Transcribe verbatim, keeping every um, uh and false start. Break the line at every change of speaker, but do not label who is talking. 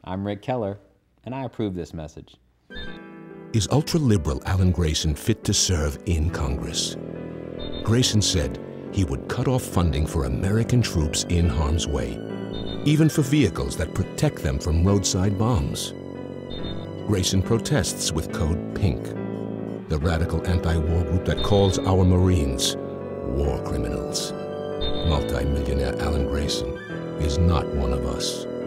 I'm Ric Keller, and I approve this message.
Is ultra-liberal Alan Grayson fit to serve in Congress? Grayson said he would cut off funding for American troops in harm's way, even for vehicles that protect them from roadside bombs. Grayson protests with code PINK, the radical anti-war group that calls our Marines war criminals. Multi-millionaire Alan Grayson is not one of us.